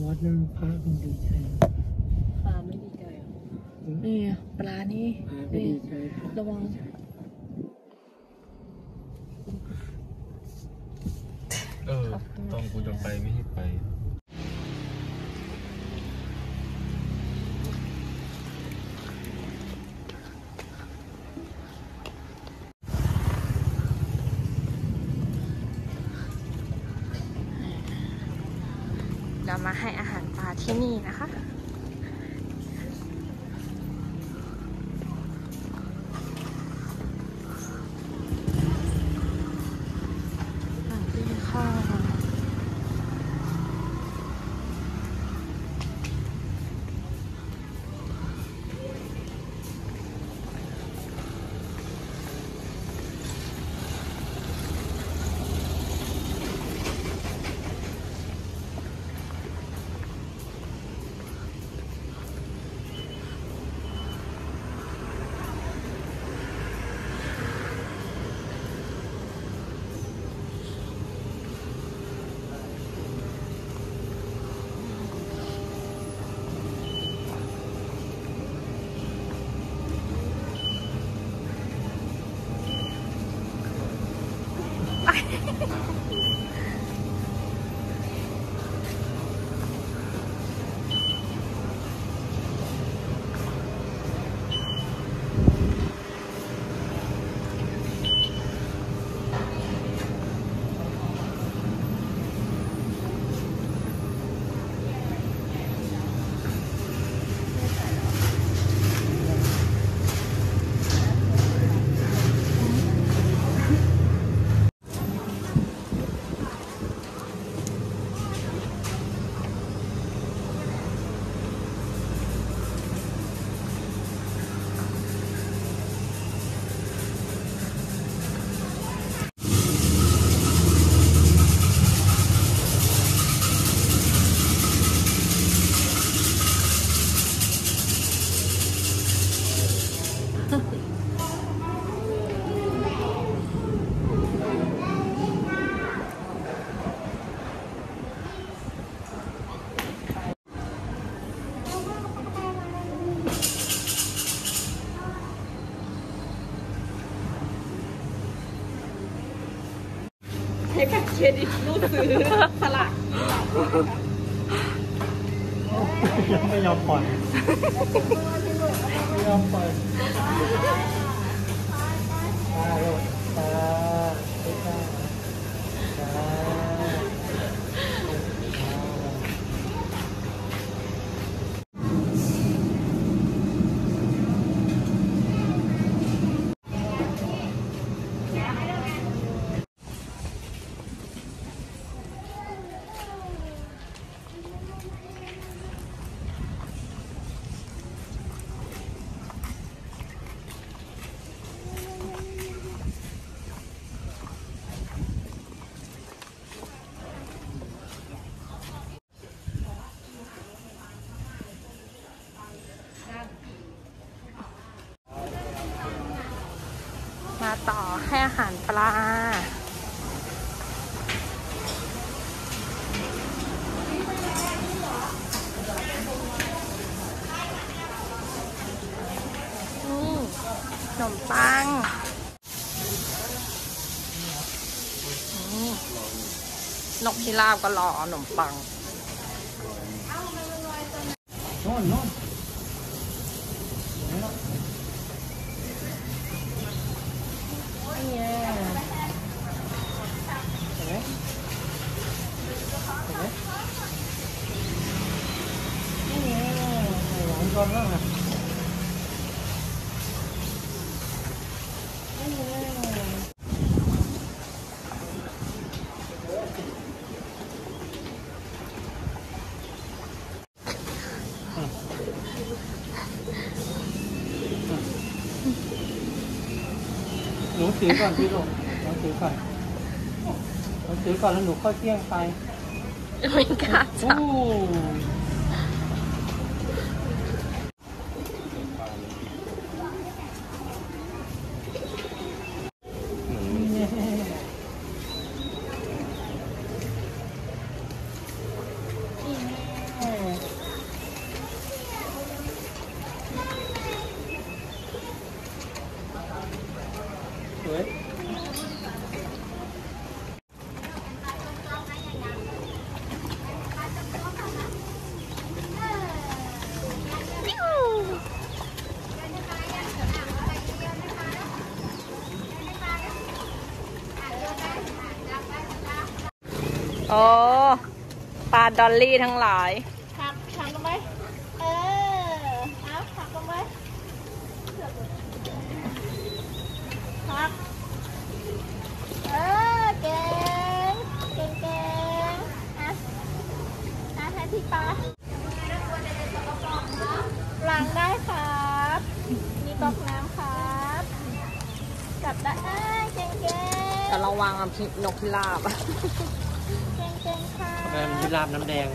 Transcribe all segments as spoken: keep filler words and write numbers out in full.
วัดนั้นพระคงดีใจปลาไม่ดีใจนี่ปลานี่นี่ระวังเออตอนกูจะไปไม่ให้ไปเรามาให้อาหารปลาที่นี่นะคะสวัสดีค่ะให้บัตรเครดิตรูดซื้อสลากยังไม่ยอมปล่อยไม่ยอมปล่อยตาโลดตาตาตามาต่อให้อาหารปลานี่ขนมปังนกพิราบก็รอขนมปังโน่นโน่นก่อนบ้างนะหนูถือก่อนพี่ลูกหนูถือก่อนหนูถือก่อนแล้วหนูค่อยเที่ยงไปไม่กล้าจับโอ้ปลาดอลลี่ทั้งหลายหักหักลงไปเออเอาหักลงไปหักเออเก่งเก่งเก่งอ่ะอ่ะให้พี่ปลาล้างได้ครับมีก๊อกน้ำครับจับได้เอ้ยเก่งเก่งแต่ระวังพินกพิราบเก่งเก่งครับเป็นพิราบน้ำแดง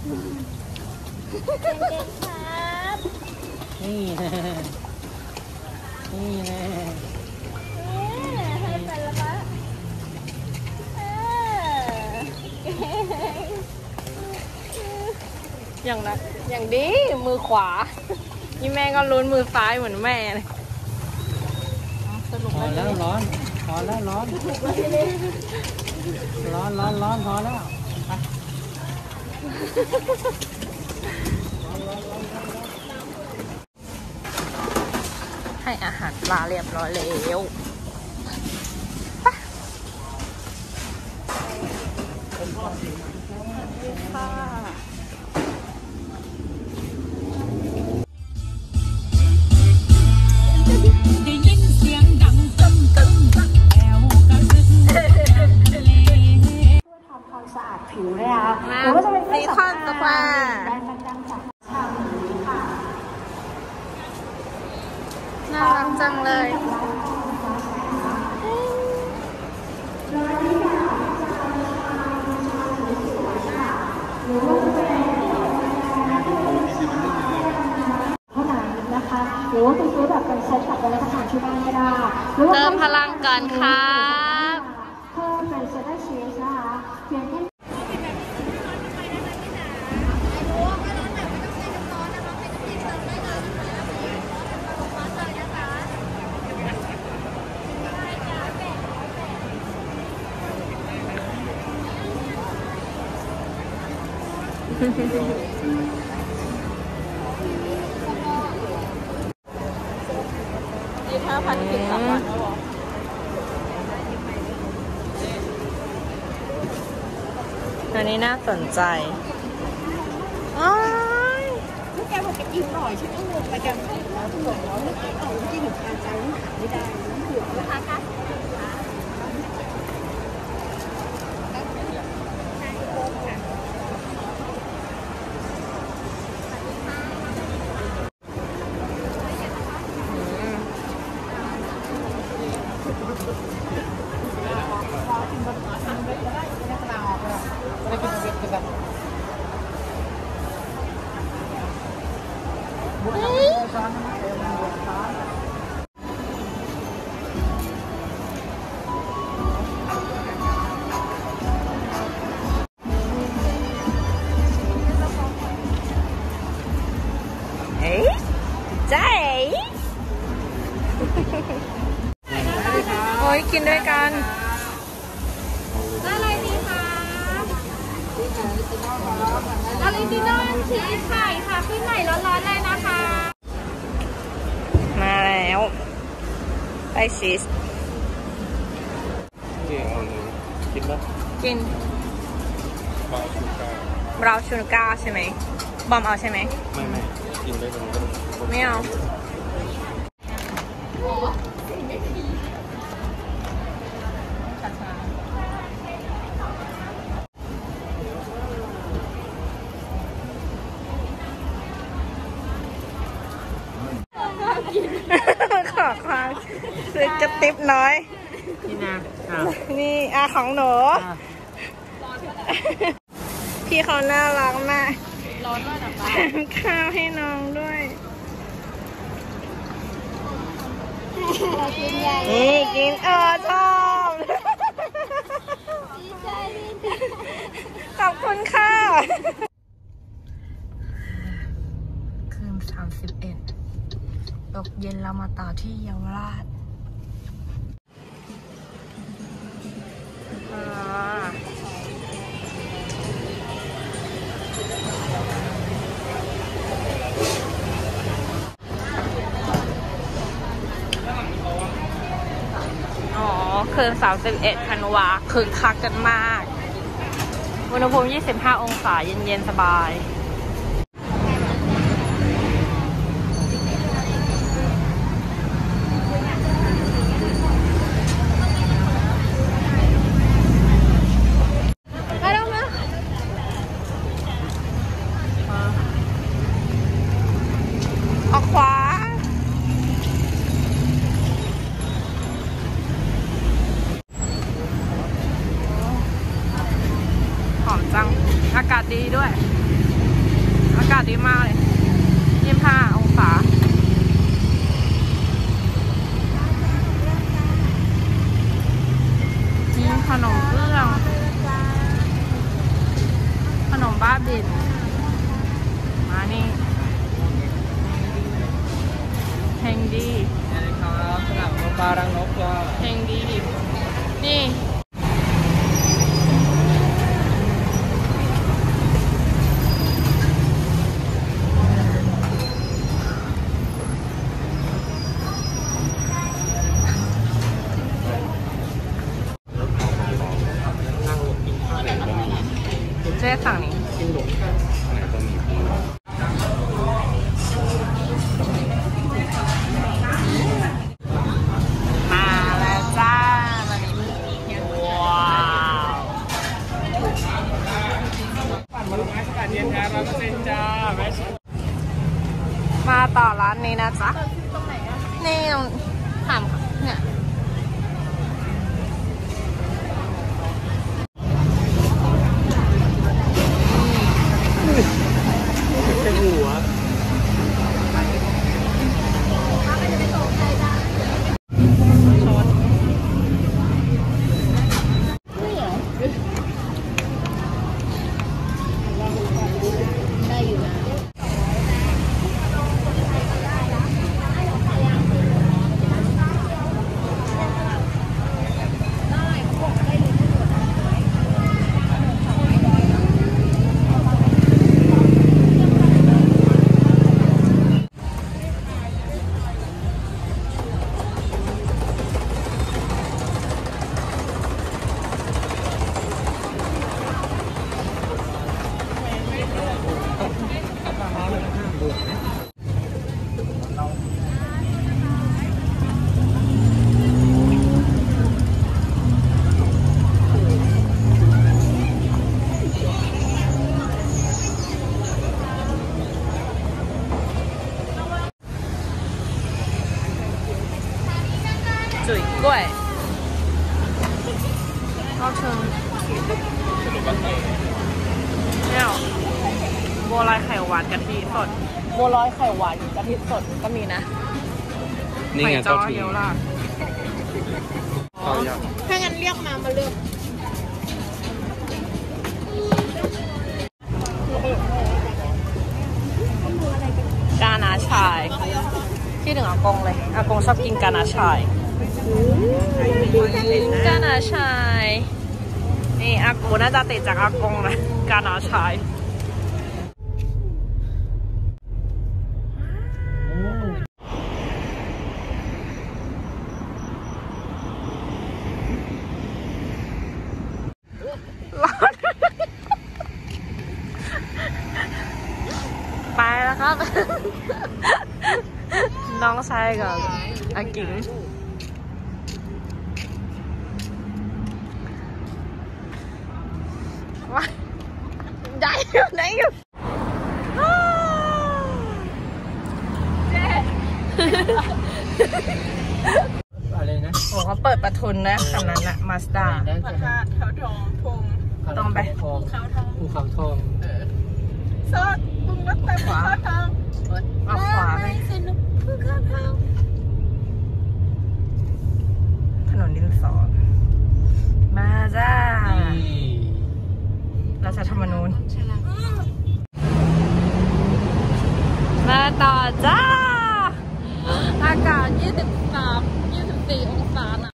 เก่งเก่งครับนี่แน่นี่แน่นี่ให้ไปแล้วปะเออเก่งอย่างนั้นอย่างดีมือขวา นี่แม่ก็ลุ้นมือซ้ายเหมือนแม่เลยสรุปพอแล้วร้อนพอแล้วร้อนร้อนร้อนร้อนพอแล้วไปให้อาหารปลาเรียบร้อยแล้วค่ะได้ยินเสียงดังตึ้มตึ้มแอวกระซึกทะเลทำความสะอาดผิวเลยค่ะหรือว่าจะเป็นเครื่องสำอางได้ประจำจากชาวนี้ค่ะน่ารักจังเลยเท่านั้นนะคะหรือว่าคุณซื้อแบบเป็นเซ็ตกับไปรับประทานที่บ้านก็ได้หรือว่าเติมพลังกันครับเพิ่มเป็นเซตได้ชีสนะคะเพียงแค่ยี่ห้าพันกินสองวันแล้วหรออันนี้น่าสนใจอ้ายแกบอกจะกินหน่อยฉันก็งงไปกันแล้วถูกแล้วเมื่อกี้เอาที่หนูทานใจหาไม่ได้ถูกนะคะคะเฮ้ยใจโอ้ยกินด้วยกันอะไรดีคะออริจินอลชีสไข่ค่ะขึ้นใหม่ร้อนๆเลยนะคะมาแล้วไอชีสนี่เอาเลยกินปะกินบาวชูการ์บราวน์ชูการ์ใช่ไหมบอมเอาใช่ไหมไม่ไม่กินได้ตรงนี้ไม่เอาขอความซื้อกระติบน้อยนี่นะอ่ะนี่อาของหนูอ่ะพี่เขาน่ารักมากร้อนด้วยนะป้าข้าวให้น้องด้วยกินใหญ่นี่กินเออชอบดีใจดีใจขอบคุณค่ะคืนสามสิบเอ็ดตกเย็นเรามาต่อที่เยาวราชอ๋อคืนสามสิบเอ็ดธันวาคึกคักกันมากอุณหภูมิยี่สิบห้าองศาเย็นๆสบายไปแล้วนะออกขวาหอมจังอากาศดีด้วยอากาศดีมากเลยยี่สิบห้าองศานี่ขนมเบื้องขนมบ้าบินมานี่เฮงดีนี่ครับสนามปลารังนกจ้าเฮงดีนี่เจ๊สั่งนี้กินหลงไหนก็มีมาแล้วจ้าวันนี้ว้าวมาต่อร้านนี้นะจ๊ะนี่ตรงถามเนี่ยเป็นหัวได้อยู่นะจุ๋ยกล้วยข้าวเชิงเนี่ยบัวลอยไข่หวานกะทิสดบัวลอยไข่หวานกะทิสดก็มีนะนี่ไงไข่จ้เต้าอถึงเยอะล่ะข้าวยากถ้างั้นเรียกมามาเลือกกานาชายที่หนึ่งอากงเลยอากงชอบกินกานาชายกานาชายนี่อากูน่าจะติดจากอากงนะกานาชายไปแล้วครับ น้องชายกับอากิงว้าได้อยู่ได้อยู่เจ๊อะไรนะโอ้เขาเปิดประทุนนะคำนั้นนะมาสด้าได้ใช่ไหมแถวทองพงตรงไปทองภูเขาทองซอดปรุงรสแต่ภูเขาทองออกขวาไปสนุกภูเขาทองถนนดินสอมาจ้านี่ราชธรรมนูญมาต่อจ้า อากาศ ยี่สิบสาม ยี่สิบสี่ องศาน่ะ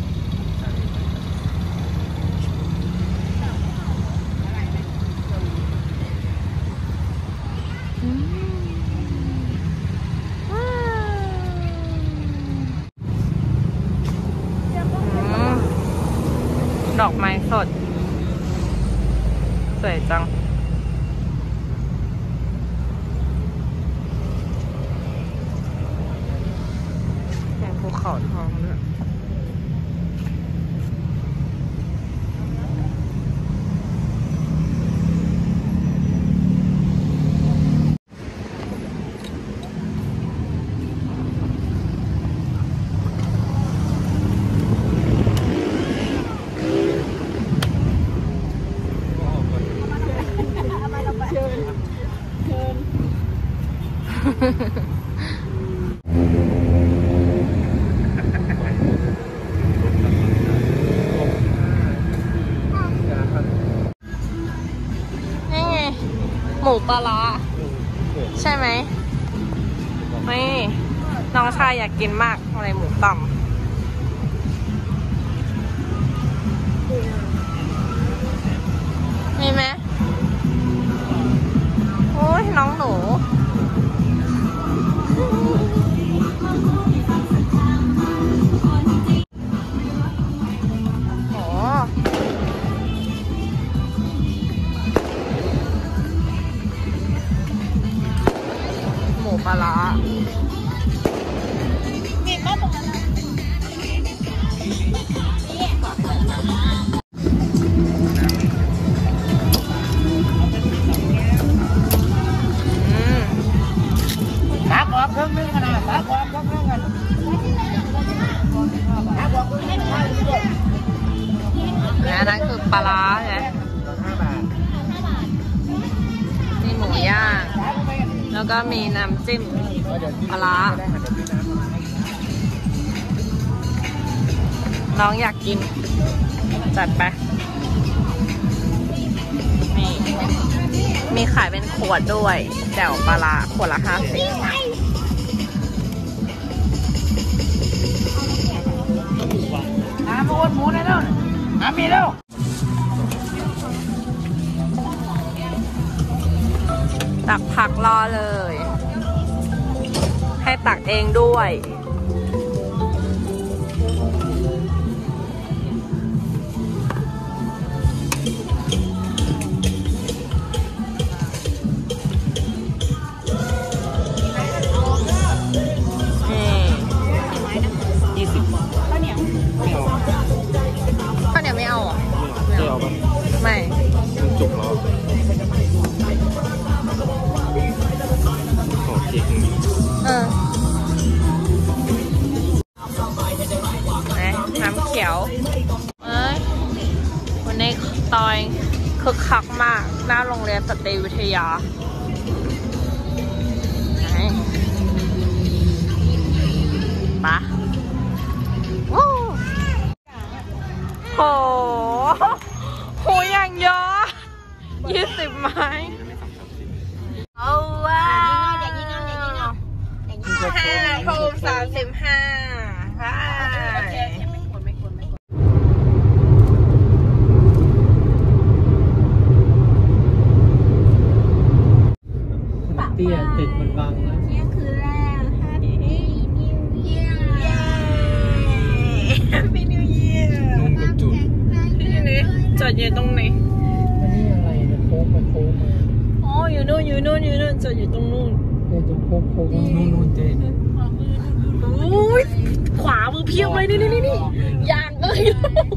อืมว้าวอืมดอกไม้สด สนี่ไงหมูปลาร้าใช่ไหมไม่น้องชายอยากกินมากอะไรหมูต่ำมีไหมโอ้ยน้องหนูโอ้หมูปลาร้าตักออกครึ่งนึงนะตักออกครึ่งนึงกันตักออกครึ่งนึงได้ด้วยและนั่นคือปลาร้าใช่ไหมห้าบาทนี่หมูย่างแล้วก็มีน้ำจิ้มปลาร้าน้องอยากกินจัดไปนี่มีขายเป็นขวดด้วยแจ่วปลาร้าขวดละห้าสิบน้ำอ้วนหมูได้แล้วน้ำมีแล้วตักผักรอเลย ให้ตักเองด้วยยี่สิบข้าวเหนียวข้าวเหนียวไม่เอาอ่ะไม่เอาปะไม่มันจุกแล้วขอเค้กหนึ่งเออน้ำเขียวเอ้ยวันนี้ตอยคึกคักมากหน้าโรงเรียนสตรีวิทยาไหนปะวู้โหโหอย่างเยอะยี่สิบไม้เอาว้าวห้าทุ่มสามสิบห้าเตี้ยติดมันบังนะเที่ยงคืนแล้วแฮปปี้นิวเยียร์ Happy New Year นุ่มกระจุดนี่นี่จอดอยู่ตรงไหนอันนี้อะไรเนี่ยโค้งมาโค้งมาอ๋ออยู่นู่นอยู่นู่นอยู่นู่นจอดอยู่ตรงนู่นเนี่ยตรงโค้งโค้งนู่นนู่นเจ๊อุ้ยขวามือเพียบเลยนี่นี่นี่นี่อย่างเลย